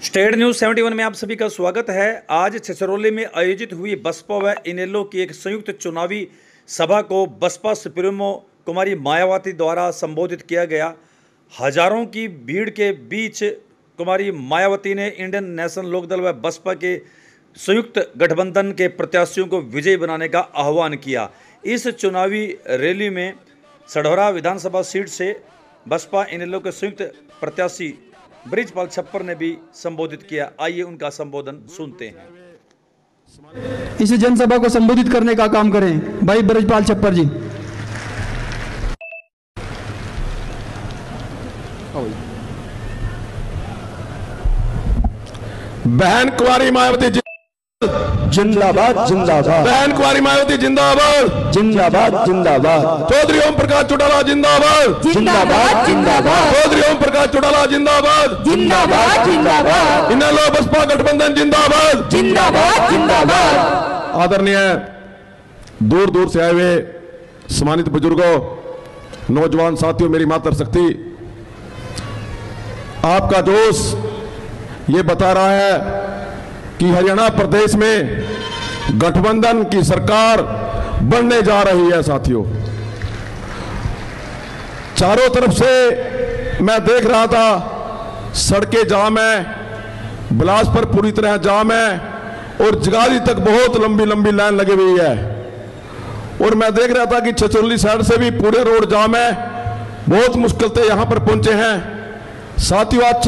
State news 71 में आप सभी का स्वागत है। आज छछरौली में आयोजित हुई बसपा व इनेलो की एक संयुक्त चुनावी सभा को बसपा सुप्रीमो कुमारी मायावती द्वारा संबोधित किया गया। हजारों की भीड़ के बीच कुमारी मायावती ने इंडियन नेशनल लोकदल व बसपा के संयुक्त गठबंधन के प्रत्याशियों को विजयी बनाने का आह्वान किया। इस चुनावी रैली में सढौरा विधानसभा सीट से बसपा इनेलो के संयुक्त प्रत्याशी ब्रिजपाल छप्पर ने भी संबोधित किया। आइए उनका संबोधन सुनते हैं। इस जनसभा को संबोधित करने का काम करें भाई ब्रिजपाल छप्पर जी। बहन कुमारी मायावती जिंदाबाद जिंदाबाद। बहन कुमारी मायावती जिंदाबाद जिंदाबाद जिंदाबाद। चौधरी ओम प्रकाश चौटाला जिंदाबाद जिंदाबाद जिंदाबाद। चौधरी ओम प्रकाश चौटाला जिंदाबाद जिंदाबाद जिंदाबाद। इनेलो बसपा गठबंधन जिंदाबाद जिंदाबाद जिंदाबाद। आदरणीय दूर दूर से आए हुए सम्मानित बुजुर्गों, नौजवान साथियों, मेरी मातृशक्ति, आपका जोश ये बता रहा है कि हरियाणा प्रदेश में गठबंधन की सरकार बनने जा रही है। साथियों, चारों तरफ से मैं देख रहा था, सड़कें जाम है, बिलासपुर पूरी तरह जाम है और जगाधरी तक बहुत लंबी लंबी लाइन लगी हुई है। और मैं देख रहा था कि छछरौली साइड से भी पूरे रोड जाम है, बहुत मुश्किल से यहां पर पहुंचे हैं। साथियों, आज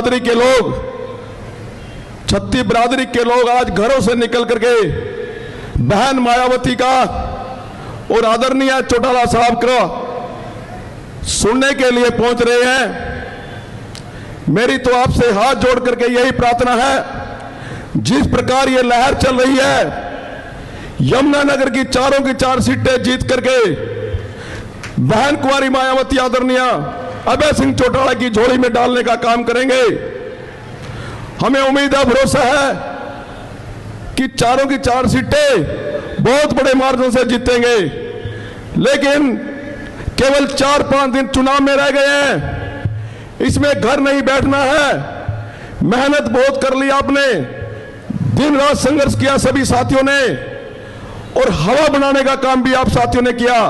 छत्ती बिरादरी के लोग आज घरों से निकल करके बहन मायावती का और आदरणीय चौटाला साहब का सुनने के लिए पहुंच रहे हैं। मेरी तो आपसे हाथ जोड़ करके यही प्रार्थना है, जिस प्रकार ये लहर चल रही है, यमुनानगर की चारों की चार सीटें जीत करके बहन कुमारी मायावती आदरणीय अभय सिंह चौटाला की झोली में डालने का काम करेंगे। हमें उम्मीद है, भरोसा है कि चारों की चार सीटें बहुत बड़े मार्जिन से जीतेंगे। लेकिन केवल 4-5 दिन चुनाव में रह गए हैं, इसमें घर नहीं बैठना है। मेहनत बहुत कर ली आपने, दिन रात संघर्ष किया सभी साथियों ने, और हवा बनाने का काम भी आप साथियों ने किया।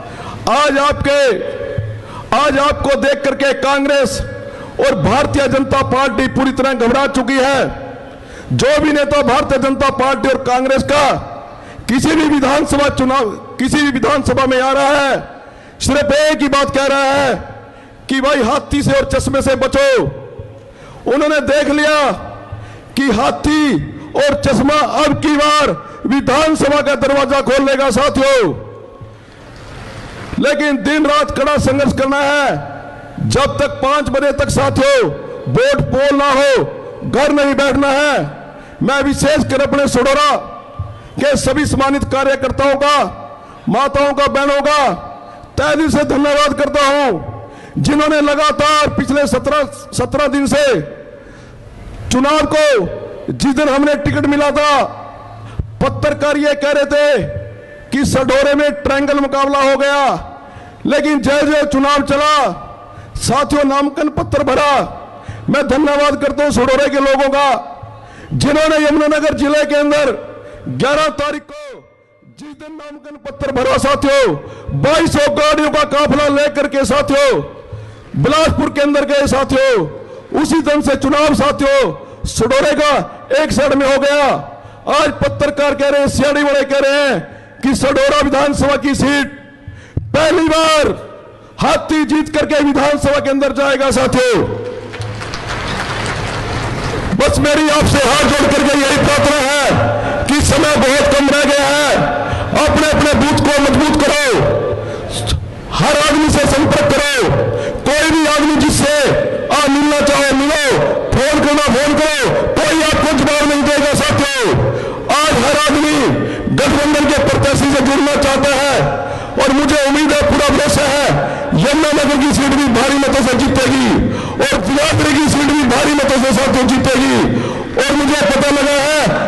आज आपको देख करके कांग्रेस और भारतीय जनता पार्टी पूरी तरह घबरा चुकी है। जो भी नेता भारतीय जनता पार्टी और कांग्रेस का किसी भी विधानसभा में आ रहा है, सिर्फ एक ही बात कह रहा है कि भाई हाथी से और चश्मे से बचो। उन्होंने देख लिया कि हाथी और चश्मा अब की बार विधानसभा का दरवाजा खोल लेगा साथियों। लेकिन दिन रात कड़ा संघर्ष करना है। जब तक 5 बजे तक साथियों वोट पोल ना हो, घर नहीं बैठना है। मैं विशेषकर अपने सढौरा के सभी सम्मानित कार्यकर्ताओं का, माताओं का, बहनों का तहे दिल से धन्यवाद करता हूं, जिन्होंने लगातार पिछले 17 दिन से चुनाव को, जिस दिन हमने टिकट मिला था, पत्रकार ये कह रहे थे कि सढौरे में ट्रायंगल मुकाबला हो गया। लेकिन जैसे चुनाव चला साथियों, नामांकन पत्र भरा। मैं धन्यवाद करता हूं सढौरे के लोगों का, जिन्होंने यमुनानगर जिले के अंदर 11 तारीख को जिस दिन नामांकन पत्र भरा साथियों, 2200 गाड़ियों का काफिला लेकर के साथियों बिलासपुर के अंदर गए साथियों। उसी दिन से चुनाव साथियों सढौरे का एक साइड में हो गया। आज पत्रकार कह रहे हैं, सियाड़ी वाले कह रहे हैं कि सढौरा विधानसभा की सीट पहली बार हाथी जीत करके विधानसभा के अंदर जाएगा साथियों। बस मेरी आपसे हाथ जोड़ करके यही प्रार्थना है कि समय बहुत कम रह गया है। अपने अपने बूथ को मजबूत करो, हर आदमी से संपर्क करो। कोई भी आदमी जिससे आप मिलना चाहो मिलो, फोन करो, कोई आपको जवाब नहीं देगा साथियों। आज हर आदमी गठबंधन के प्रत्याशी से जुड़ना चाहता है और मुझे उम्मीद है, पूरा भरोसा है, यमुनानगर की सीट भी भारी मतों से जीतेगी और बिलासपुर की सीट भी भारी मतों से साथियों जीतेगी। और मुझे पता लगा है